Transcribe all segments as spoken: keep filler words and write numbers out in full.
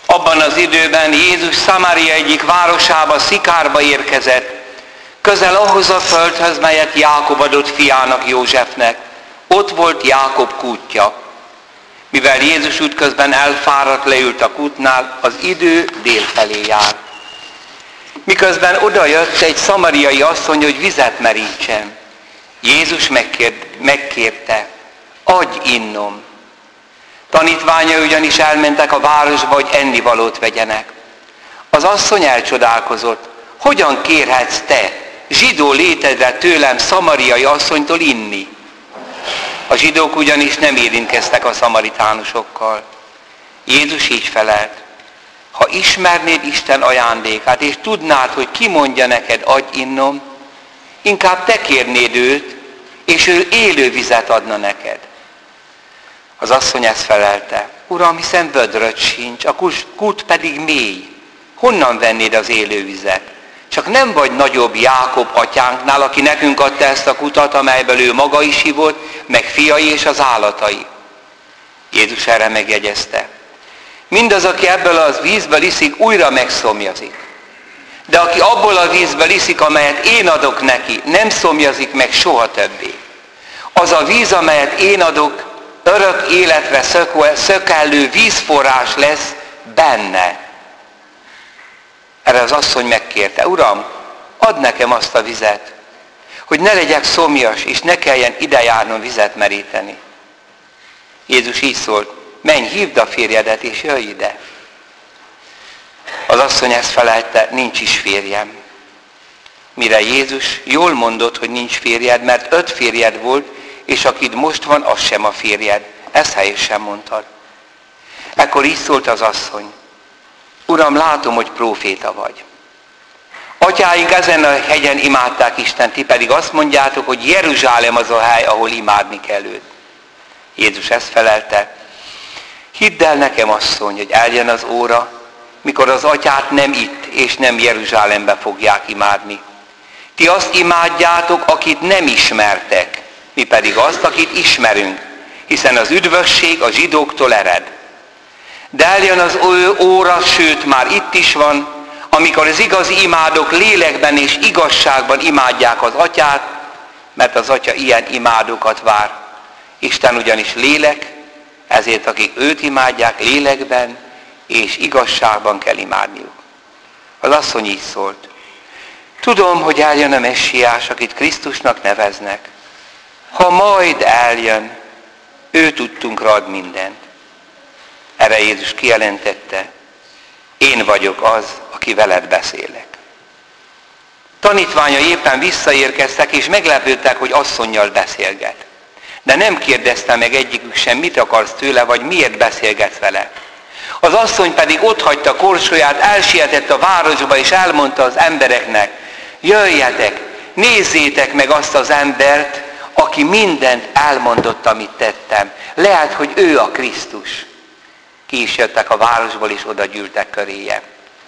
Abban az időben Jézus Szamária egyik városába, Szikárba érkezett, közel ahhoz a földhöz, melyet Jákob adott fiának, Józsefnek. Ott volt Jákob kútja. Mivel Jézus útközben elfáradt, leült a kútnál, az idő délfelé járt. Miközben odajött egy szamariai asszony, hogy vizet merítsen. Jézus megkért, megkérte, adj innom. Tanítványai ugyanis elmentek a városba, hogy ennivalót vegyenek. Az asszony elcsodálkozott, hogyan kérhetsz te, zsidó létedre tőlem szamariai asszonytól inni? A zsidók ugyanis nem érintkeztek a szamaritánusokkal. Jézus így felelt, ha ismernéd Isten ajándékát, és tudnád, hogy ki mondja neked, adj innom, inkább te kérnéd őt, és ő élő vizet adna neked. Az asszony ezt felelte, Uram, hiszen vödröd sincs, a kút pedig mély. Honnan vennéd az élő vizet? Csak nem vagy nagyobb Jákob atyánknál, aki nekünk adta ezt a kutat, amelyből ő maga is ivott, meg fiai és az állatai. Jézus erre megjegyezte. Mindaz, aki ebből a vízből iszik, újra megszomjazik. De aki abból a vízből iszik, amelyet én adok neki, nem szomjazik meg soha többé. Az a víz, amelyet én adok, örök életre szökellő vízforrás lesz benne. Erre az asszony megkérte, Uram, add nekem azt a vizet, hogy ne legyek szomjas, és ne kelljen ide járnom vizet meríteni. Jézus így szólt, menj, hívd a férjedet, és jöjj ide. Az asszony ezt felelte, nincs is férjem. Mire Jézus jól mondott, hogy nincs férjed, mert öt férjed volt, és akid most van, az sem a férjed. Ezt helyesen mondtad. Ekkor így szólt az asszony, Uram, látom, hogy próféta vagy. Atyáink ezen a hegyen imádták Istent, ti pedig azt mondjátok, hogy Jeruzsálem az a hely, ahol imádni kell őt. Jézus ezt felelte, hidd el nekem, asszony, hogy eljön az óra, mikor az atyát nem itt, és nem Jeruzsálembe fogják imádni. Ti azt imádjátok, akit nem ismertek, mi pedig azt, akit ismerünk, hiszen az üdvösség a zsidóktól ered. De eljön az óra, sőt már itt is van, amikor az igazi imádók lélekben és igazságban imádják az atyát, mert az atya ilyen imádókat vár. Isten ugyanis lélek, ezért akik őt imádják lélekben és igazságban kell imádniuk. Az asszony így szólt, tudom, hogy eljön a Messiás, akit Krisztusnak neveznek. Ha majd eljön, ő tudtunkra ad mindent. Erre Jézus kijelentette, én vagyok az, aki veled beszélek. Tanítványai éppen visszaérkeztek, és meglepődtek, hogy asszonnyal beszélget. De nem kérdezte meg egyikük sem, mit akarsz tőle, vagy miért beszélgetsz vele. Az asszony pedig otthagyta korsóját, elsietett a városba, és elmondta az embereknek, jöjjetek, nézzétek meg azt az embert, aki mindent elmondott, amit tettem. Lehet, hogy ő a Krisztus. Ki is jöttek a városból, és oda gyűltek köréje.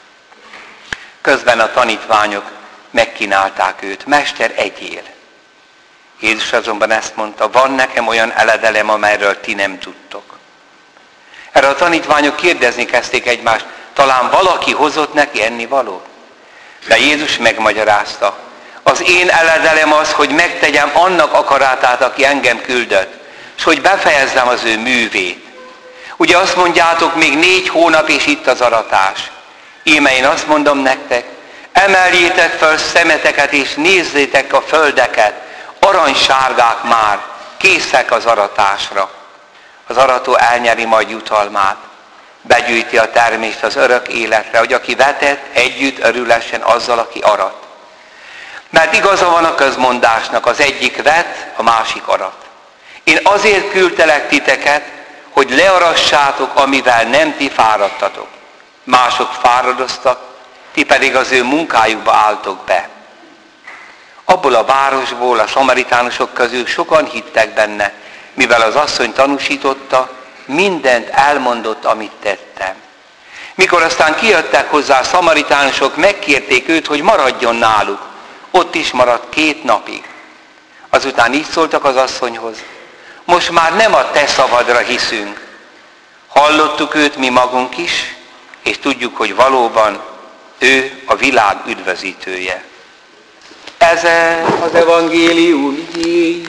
Közben a tanítványok megkínálták őt, Mester, egyél. Jézus azonban ezt mondta, van nekem olyan eledelem, amelyről ti nem tudtok. Erre a tanítványok kérdezni kezdték egymást, talán valaki hozott neki ennivalót? De Jézus megmagyarázta, az én eledelem az, hogy megtegyem annak akaratát, aki engem küldött, és hogy befejezzem az ő művét. Ugye azt mondjátok, még négy hónap, és itt az aratás. Íme én azt mondom nektek, emeljétek fel szemeteket, és nézzétek a földeket, aranysárgák már, készek az aratásra. Az arató elnyeri majd jutalmát, begyűjti a termést az örök életre, hogy aki vetett, együtt örülessen azzal, aki arat. Mert igaza van a közmondásnak, az egyik vet, a másik arat. Én azért küldtelek titeket, hogy learassátok, amivel nem ti fáradtatok. Mások fáradoztak, ti pedig az ő munkájukba álltok be. Abból a városból, a szamaritánusok közül sokan hittek benne, mivel az asszony tanúsította, mindent elmondott, amit tettem. Mikor aztán kijöttek hozzá a szamaritánusok, megkérték őt, hogy maradjon náluk. Ott is maradt két napig. Azután így szóltak az asszonyhoz, most már nem a te szavadra hiszünk. Hallottuk őt mi magunk is, és tudjuk, hogy valóban ő a világ üdvözítője. Ez az evangélium igény.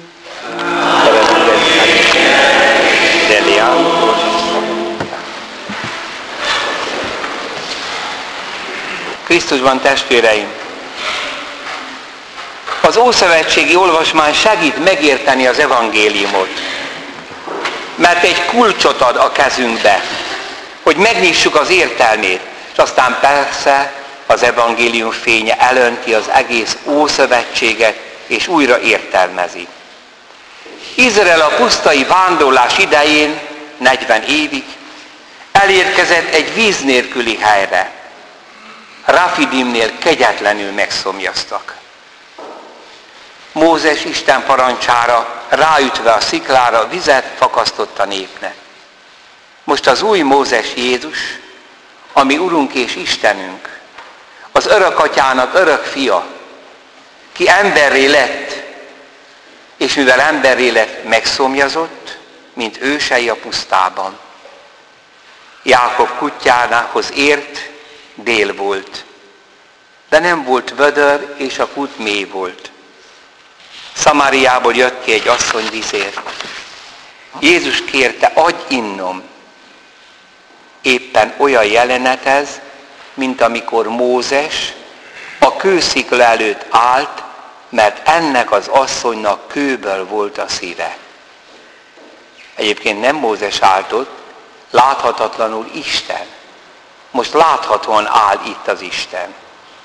Krisztusban, testvéreim! Az ószövetségi olvasmány segít megérteni az evangéliumot, mert egy kulcsot ad a kezünkbe, hogy megnyissuk az értelmét, és aztán persze az evangélium fénye elönti az egész ószövetséget, és újra értelmezi. Izrael a pusztai vándorlás idején, negyven évig, elérkezett egy víz nélküli helyre. Rafidimnél kegyetlenül megszomjaztak. Mózes Isten parancsára ráütve a sziklára vizet fakasztott a népnek. Most az új Mózes Jézus, ami Urunk és Istenünk, az örökatyának örök fia, ki emberré lett, és mivel emberré lett, megszomjazott, mint ősei a pusztában. Jákob kutyánához ért, dél volt, de nem volt vödör, és a kút mély volt. Szamáriából jött ki egy asszony vizért. Jézus kérte, adj innom. Éppen olyan jelenet ez, mint amikor Mózes a kőszikla előtt állt, mert ennek az asszonynak kőből volt a szíve. Egyébként nem Mózes állt ott, láthatatlanul Isten. Most láthatóan áll itt az Isten.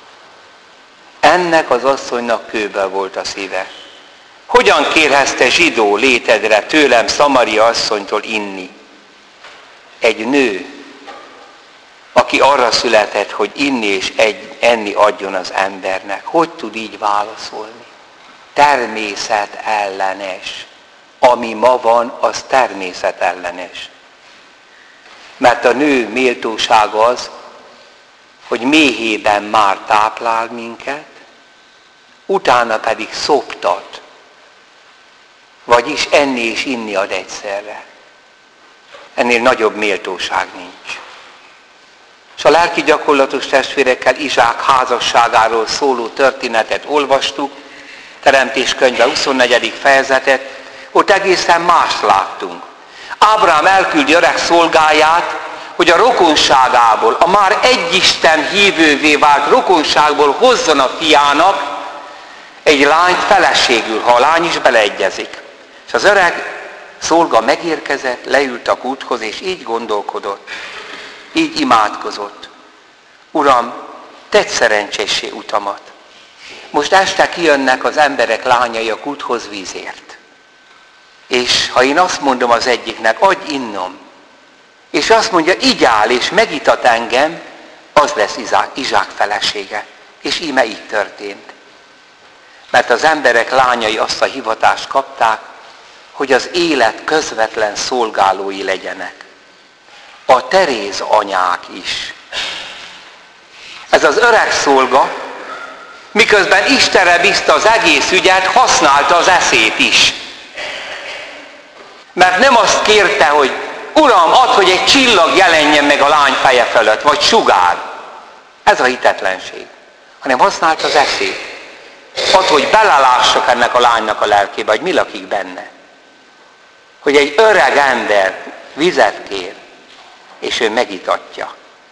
Ennek az asszonynak kőből volt a szíve. Hogyan kérhetsz te zsidó létedre tőlem, Szamaria asszonytól inni? Egy nő, aki arra született, hogy inni és egy, enni adjon az embernek. Hogy tud így válaszolni? Természetellenes. Ami ma van, az természetellenes. Mert a nő méltósága az, hogy méhében már táplál minket, utána pedig szoptat, vagyis enni és inni ad egyszerre. Ennél nagyobb méltóság nincs. És a lelki gyakorlatos testvérekkel Izsák házasságáról szóló történetet olvastuk, Teremtés könyve huszonnegyedik fejezetet, ott egészen mást láttunk. Ábrahám elküldi öreg szolgáját, hogy a rokonságából, a már egy Isten hívővé vált rokonságból hozzon a fiának egy lányt feleségül, ha a lány is beleegyezik. És az öreg szolga megérkezett, leült a kúthoz, és így gondolkodott, így imádkozott. Uram, tedd szerencséssé utamat. Most este kijönnek az emberek lányai a kúthoz vízért. És ha én azt mondom az egyiknek, adj innom, és azt mondja, igyál és megitat engem, az lesz Izsák, Izsák felesége. És íme így történt. Mert az emberek lányai azt a hivatást kapták, hogy az élet közvetlen szolgálói legyenek. A Teréz anyák is. Ez az öreg szolga, miközben Istenre bízta az egész ügyet, használta az eszét is. Mert nem azt kérte, hogy Uram, add, hogy egy csillag jelenjen meg a lány feje fölött, vagy sugár. Ez a hitetlenség. Hanem használta az eszét. Add, hogy belelássak ennek a lánynak a lelkébe, hogy mi lakik benne. Hogy egy öreg ember vizet kér, és ő megitatja.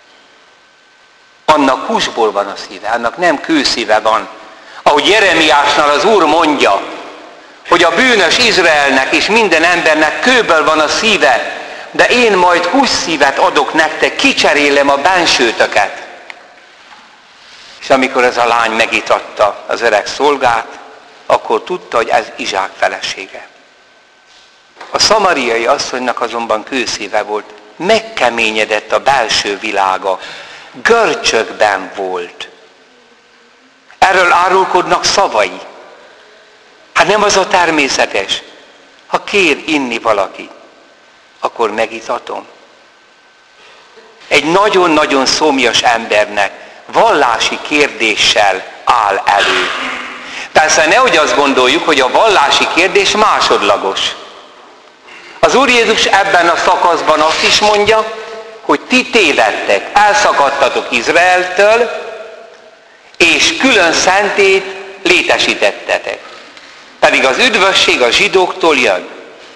Annak húsból van a szíve, annak nem kőszíve van. Ahogy Jeremiásnál az Úr mondja, hogy a bűnös Izraelnek és minden embernek kőből van a szíve, de én majd hússzívet adok nektek, kicserélem a bensőtöket. És amikor ez a lány megitatta az öreg szolgát, akkor tudta, hogy ez Izsák felesége. A szamariai asszonynak azonban kőszíve volt, megkeményedett a belső világa, görcsökben volt. Erről árulkodnak szavai. Hát nem az a természetes. Ha kér inni valaki, akkor megitatom. Egy nagyon-nagyon szomjas embernek vallási kérdéssel áll elő. Persze nehogy azt gondoljuk, hogy a vallási kérdés másodlagos. Az Úr Jézus ebben a szakaszban azt is mondja, hogy ti tévedtek, elszakadtatok Izraeltől, és külön szentét létesítettetek. Pedig az üdvösség a zsidóktól jön.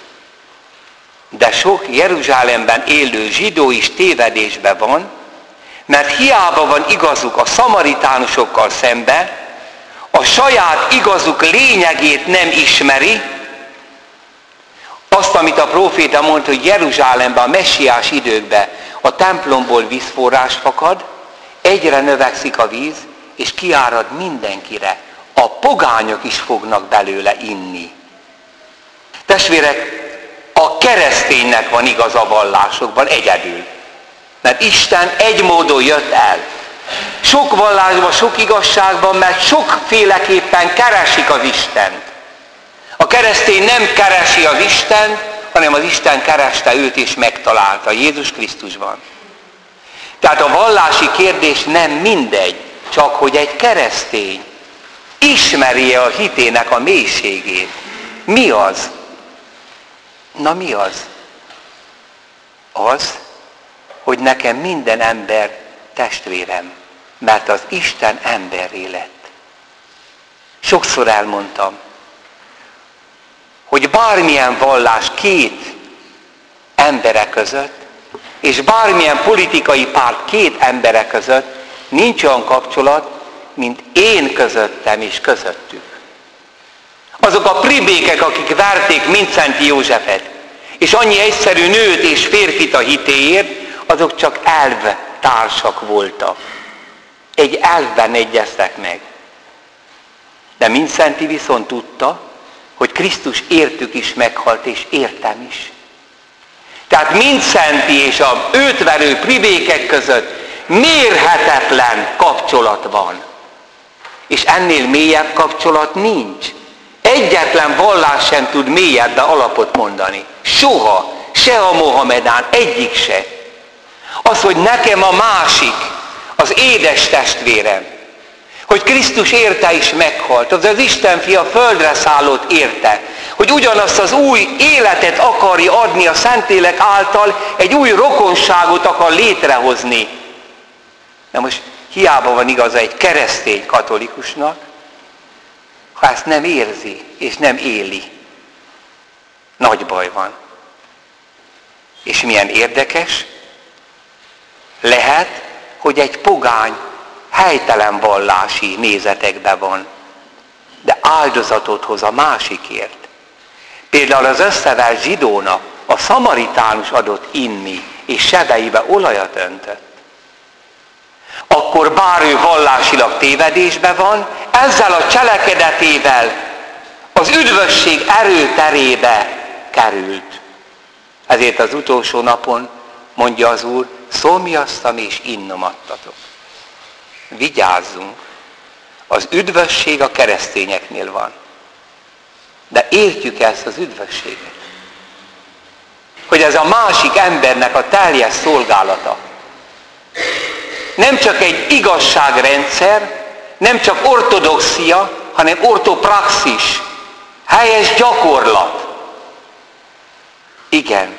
De sok Jeruzsálemben élő zsidó is tévedésben van, mert hiába van igazuk a szamaritánusokkal szembe, a saját igazuk lényegét nem ismeri, azt, amit a próféta mondta, hogy Jeruzsálemben a messiás időkben a templomból vízforrás fakad, egyre növekszik a víz, és kiárad mindenkire. A pogányok is fognak belőle inni. Testvérek, a kereszténynek van igaz a vallásokban egyedül. Mert Isten egy módon jött el. Sok vallásban, sok igazságban, mert sokféleképpen keresik az Istent. A keresztény nem keresi az Istent, hanem az Isten kereste őt és megtalálta Jézus Krisztusban. Tehát a vallási kérdés nem mindegy, csak hogy egy keresztény ismerje a hitének a mélységét. Mi az? Na mi az? Az, hogy nekem minden ember testvérem, mert az Isten emberré lett. Sokszor elmondtam, hogy bármilyen vallás két emberek között, és bármilyen politikai párt két emberek között nincs olyan kapcsolat, mint én közöttem és közöttük. Azok a pribékek, akik verték Mindszenty Józsefet, és annyi egyszerű nőt és férfit a hitéért, azok csak elvtársak voltak. Egy elvben egyeztek meg. De Mindszenty viszont tudta, hogy Krisztus értük is meghalt, és értem is. Tehát Mindszenty és az őt verő pribékek között mérhetetlen kapcsolat van. És ennél mélyebb kapcsolat nincs. Egyetlen vallás sem tud mélyebben alapot mondani. Soha, se a Mohamedán, egyik se. Az, hogy nekem a másik, az édes testvérem, hogy Krisztus érte is meghalt, az az Isten fia földre szállott érte, hogy ugyanazt az új életet akarja adni a Szentlélek által, egy új rokonságot akar létrehozni. Na most hiába van igaza egy keresztény katolikusnak, ha ezt nem érzi és nem éli. Nagy baj van. És milyen érdekes, lehet, hogy egy pogány helytelen vallási nézetekben van, de áldozatot hoz a másikért. Például az összevelt zsidónak a szamaritánus adott inni, és sebeibe olajat öntött. Akkor bár ő vallásilag tévedésben van, ezzel a cselekedetével az üdvösség erőterébe került. Ezért az utolsó napon mondja az Úr, szomjaztam és innom adtatok. Vigyázzunk! Az üdvösség a keresztényeknél van. De értjük ezt az üdvösséget. Hogy ez a másik embernek a teljes szolgálata. Nem csak egy igazságrendszer, nem csak ortodoxia, hanem ortopraxis. Helyes gyakorlat. Igen.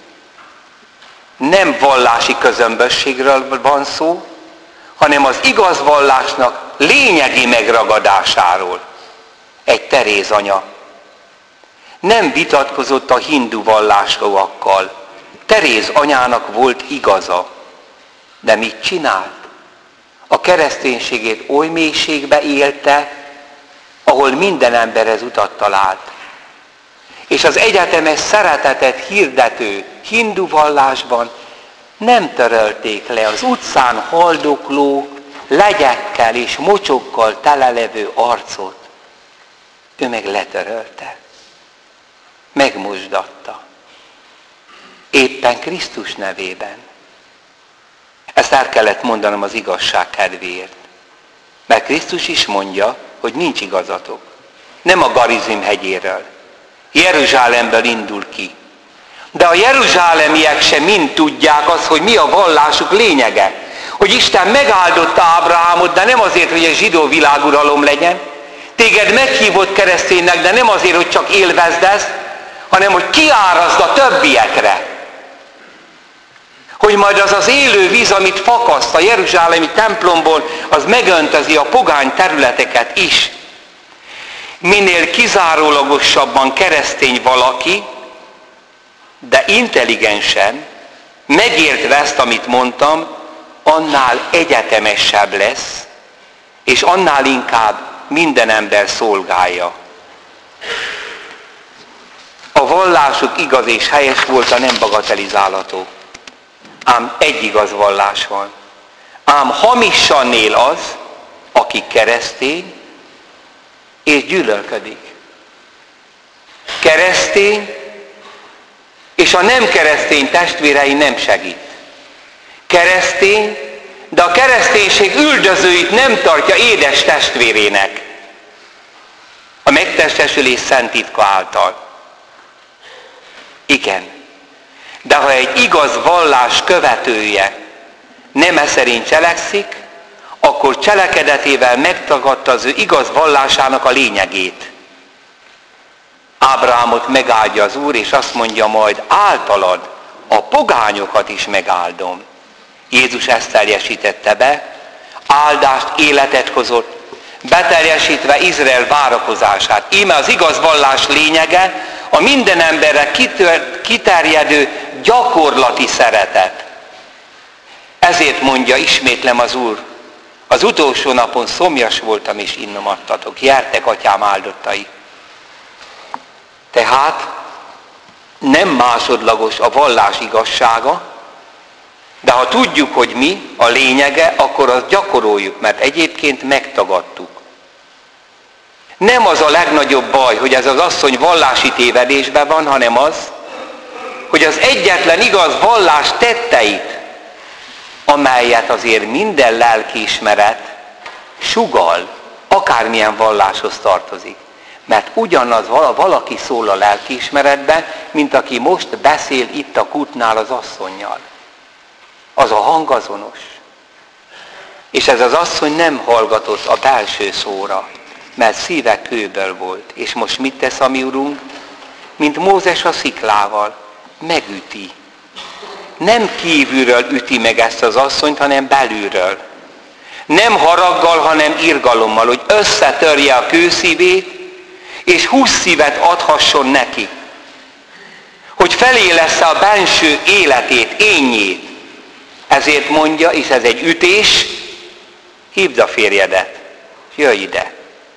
Nem vallási közömbösségről van szó, hanem az igaz vallásnak lényegi megragadásáról. Egy Teréz anya nem vitatkozott a hindu vallásokkal. Teréz anyának volt igaza. De mit csinált? A kereszténységét oly mélységbe élte, ahol minden emberhez utat talált. És az egyetemes szeretetet hirdető hindu vallásban nem törölték le az utcán haldokló, legyekkel és mocsokkal telelevő arcot. Ő meg letörölte. Megmosdatta. Éppen Krisztus nevében. Ezt el kellett mondanom az igazság kedvéért. Mert Krisztus is mondja, hogy nincs igazatok. Nem a Garizim hegyéről. Jeruzsálemből indul ki. De a jeruzsálemiek sem mind tudják azt, hogy mi a vallásuk lényege. Hogy Isten megáldotta Ábrahámot, de nem azért, hogy egy zsidó világuralom legyen. Téged meghívott kereszténynek, de nem azért, hogy csak élvezd ezt, hanem hogy kiárazd a többiekre. Hogy hogy majd az az élő víz, amit fakaszt a jeruzsálemi templomból, az megöntözi a pogány területeket is. Minél kizárólagosabban keresztény valaki, de intelligensen, megértve ezt, amit mondtam, annál egyetemesebb lesz, és annál inkább minden ember szolgálja. A vallásuk igaz és helyes volt, a nem bagatelizálható. Ám egy igaz vallás van. Ám hamisan él az, aki keresztény, és gyűlölködik. Keresztény, és a nem keresztény testvérei nem segít. Keresztény, de a kereszténység üldözőit nem tartja édes testvérének. A megtestesülés szent titka által. Igen. De ha egy igaz vallás követője nem e szerint cselekszik, akkor cselekedetével megtagadta az ő igaz vallásának a lényegét. Ábrahámot megáldja az Úr, és azt mondja majd, általad a pogányokat is megáldom. Jézus ezt teljesítette be, áldást, életet hozott, beteljesítve Izrael várakozását. Íme az igaz vallás lényege a minden emberre kiterjedő gyakorlati szeretet. Ezért mondja, ismétlem az Úr, az utolsó napon szomjas voltam és innom adtatok. Gyertek, atyám áldottai. Tehát nem másodlagos a vallás igazsága, de ha tudjuk, hogy mi a lényege, akkor azt gyakoroljuk, mert egyébként megtagadtuk. Nem az a legnagyobb baj, hogy ez az asszony vallási tévedésben van, hanem az, hogy az egyetlen igaz vallás tetteit, amelyet azért minden lelkiismeret sugall, akármilyen valláshoz tartozik. Mert ugyanaz valaki szól a lelkiismeretben, mint aki most beszél itt a kútnál az asszonnyal. Az a hang azonos. És ez az asszony nem hallgatott a belső szóra, mert szíve kőből volt. És most mit tesz a mi Urunk? Mint Mózes a sziklával. Megüti. Nem kívülről üti meg ezt az asszonyt, hanem belülről. Nem haraggal, hanem irgalommal, hogy összetörje a kőszívét, és húsz szívet adhasson neki. Hogy felélessze a benső életét, énjét. Ezért mondja, és ez egy ütés, hívd a férjedet, jöjj ide.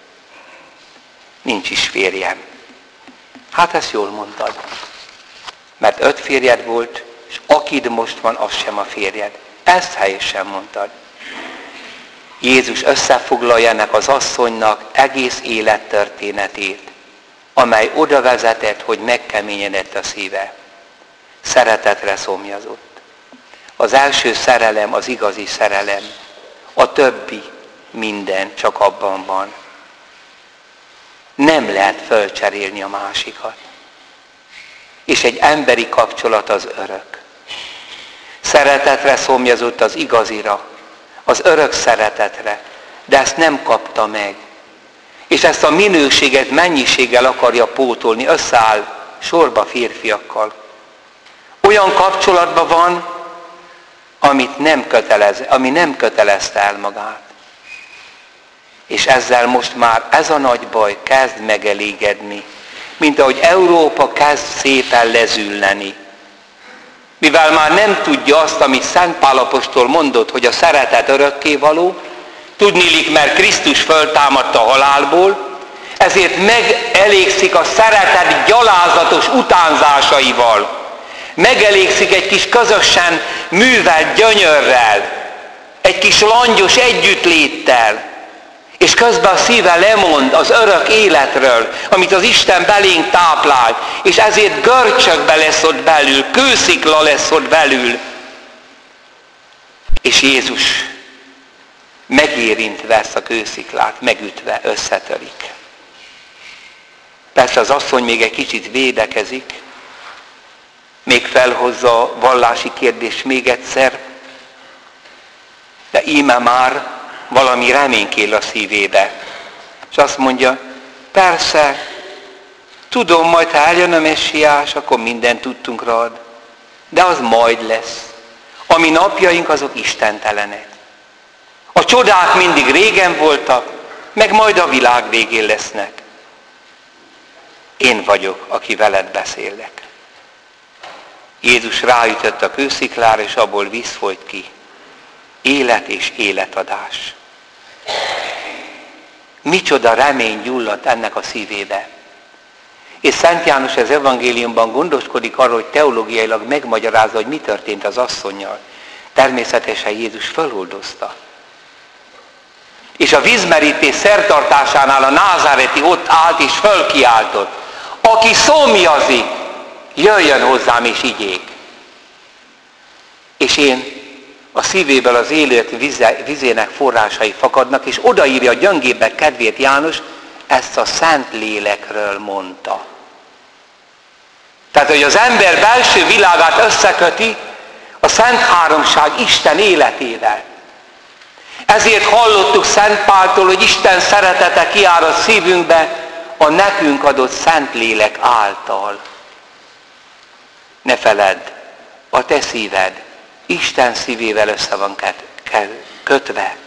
Nincs is férjem. Hát ezt jól mondtad. Mert öt férjed volt, és akid most van, az sem a férjed. Ezt helyesen mondtad. Jézus összefoglalja ennek az asszonynak egész élettörténetét, amely oda vezetett, hogy megkeményedett a szíve. Szeretetre szomjazott. Az első szerelem az igazi szerelem. A többi minden csak abban van. Nem lehet fölcserélni a másikat. És egy emberi kapcsolat az örök. Szeretetre szomjazott az igazira, az örök szeretetre, de ezt nem kapta meg. És ezt a minőséget mennyiséggel akarja pótolni, összeáll sorba férfiakkal. Olyan kapcsolatban van, amit nem kötelez, ami nem kötelezte el magát. És ezzel most már ez a nagy baj kezd megelégedni, mint ahogy Európa kezd szépen lezülleni. Mivel már nem tudja azt, amit Szent Pál apostol mondott, hogy a szeretet örökkévaló, tudniillik, mert Krisztus föltámadta a halálból, ezért megelégszik a szeretet gyalázatos utánzásaival. Megelégszik egy kis közösen művelt gyönyörrel, egy kis langyos együttléttel, és közben a szíve lemond az örök életről, amit az Isten belénk táplál, és ezért görcsökbe lesz ott belül, kőszikla lesz ott belül. És Jézus megérintve ezt a kősziklát, megütve összetörik. Persze az asszony még egy kicsit védekezik, még felhozza a vallási kérdést még egyszer, de íme már valami reménykél a szívébe. És azt mondja, persze, tudom, majd ha eljön a messiás, akkor mindent tudtunkra ad. De az majd lesz. A A mi napjaink azok istentelenek. A csodák mindig régen voltak, meg majd a világ végén lesznek. Én vagyok, aki veled beszélek. Jézus ráütött a kősziklára, és abból víz folyt ki. Élet és életadás. Micsoda remény gyulladt ennek a szívébe. És Szent János az evangéliumban gondoskodik arról, hogy teológiailag megmagyarázza, hogy mi történt az asszonnyal. Természetesen Jézus feloldozta. És a vízmerítés szertartásánál a názáreti ott állt és fölkiáltott. Aki szomjazik, jöjjön hozzám és igyék. És én a szívéből az élőt vizének forrásai fakadnak, és odaírja a gyöngébbek kedvéért János, ezt a Szent Lélekről mondta. Tehát, hogy az ember belső világát összeköti a Szent Háromság Isten életével. Ezért hallottuk Szent Páltól, hogy Isten szeretete kiárad szívünkbe a nekünk adott Szent Lélek által. Ne feledd, a te szíved Isten szívével össze van kötve.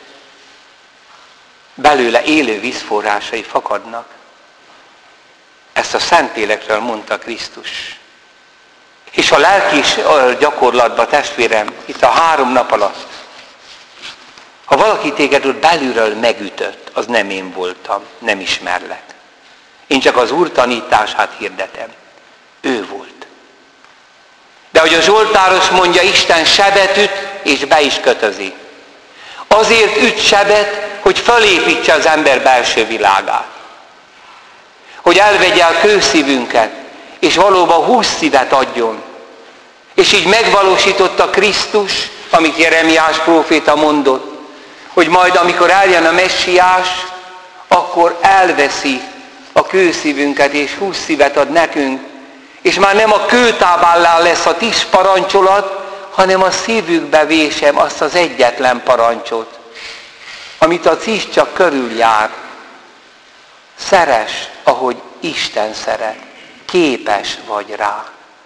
Belőle élő vízforrásai fakadnak. Ezt a Szentlélekről mondta Krisztus. És a lelki gyakorlatban, testvérem, itt a három nap alatt, ha valaki téged ott belülről megütött, az nem én voltam, nem ismerlek. Én csak az Úr tanítását hirdetem. Ő volt. De ahogy a Zsoltáros mondja, Isten sebet üt, és be is kötözi. Azért üt sebet, hogy fölépítse az ember belső világát. Hogy elvegye a kőszívünket, és valóban hússzívet adjon. És így megvalósította Krisztus, amit Jeremiás próféta mondott, hogy majd amikor eljön a Messiás, akkor elveszi a kőszívünket, és hússzívet ad nekünk, és már nem a kőtáblállal lesz a tíz parancsolat, hanem a szívükbe vésem azt az egyetlen parancsot, amit a tíz csak körüljár. Szeress, ahogy Isten szeret. Képes vagy rá.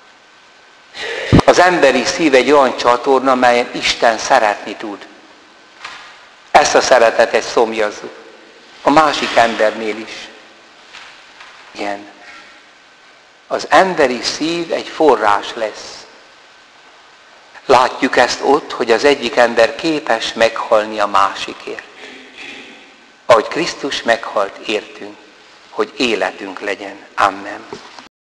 Az emberi szív egy olyan csatorna, melyen Isten szeretni tud. Ezt a szeretetet szomjazzuk. A másik embernél is. Igen. Az emberi szív egy forrás lesz. Látjuk ezt ott, hogy az egyik ember képes meghalni a másikért. Ahogy Krisztus meghalt értünk, hogy életünk legyen. Amen.